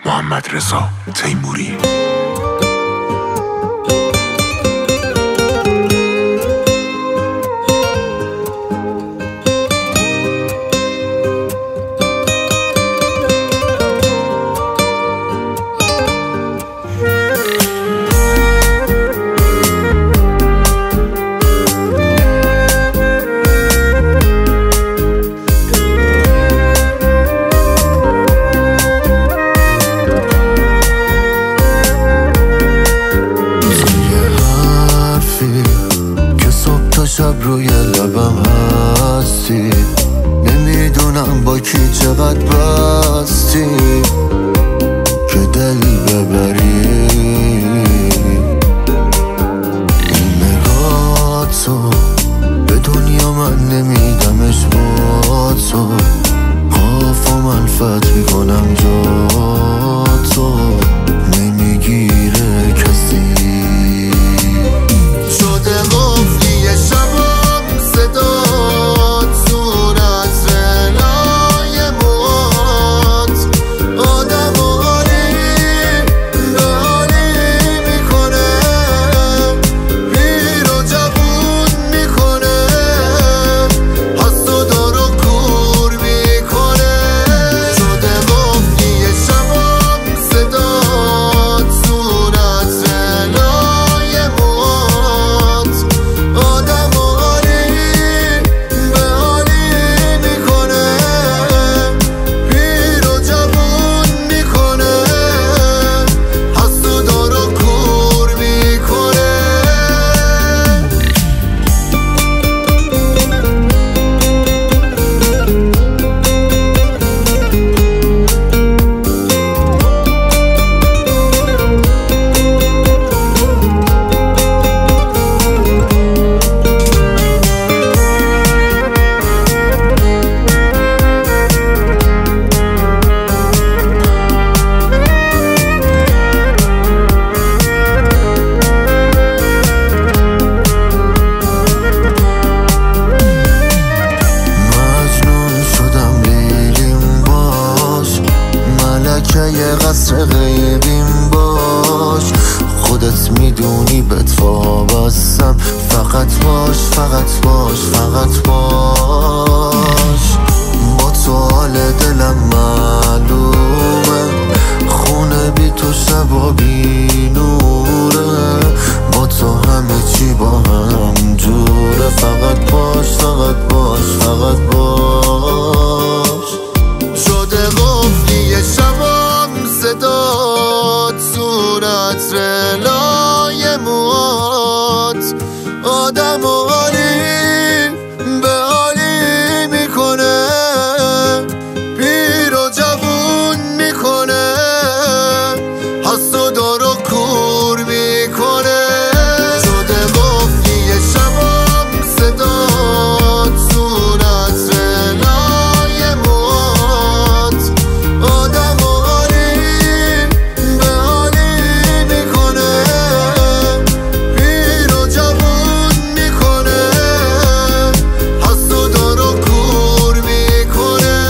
محمدرضا تیموری. شب روی لبم هستی، نمیدونم با کی چقدر بستی که دل ببری. این نگاهتو به دنیا من نمیدمش با تو، قاف و من فتح میکنم جا تو، نمیگیره کسی. شده قفلی شبم صدات، صورت رنای موات، آدم عالی به عالی میکنه، پیر و جوون میکنه، هست و دار و کور میکنه. شده قفلی شبم صدات، صورت رنای موات، آدم عالی به عالی میکنه، پیر و جوون میکنه، هست و دار و کور میکنه. یه قصر غیبیم باش، خودت میدونی بهت وابستم، فقط باش فقط باش فقط باش. با تو حال دلم معلومه، خونه بی تو شبا بی نوره، با تو همه چی با هم جوره، فقط باش فقط باش فقط باش. شده قفلی شبم صدات، صورت رنای موات، آدم عالی به عالی میکنه، پیر و جوون میکنه، هست و دار و کور میکنه. شده قفلی شبم صدات، صورت رنای موات، آدم عالی به عالی میکنه، پیر و جوون میکنه، هست و دار و کور میکنه.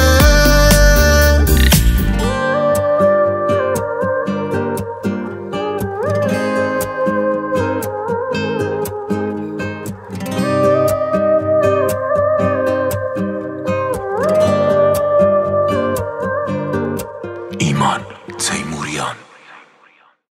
ایمان تیموریان.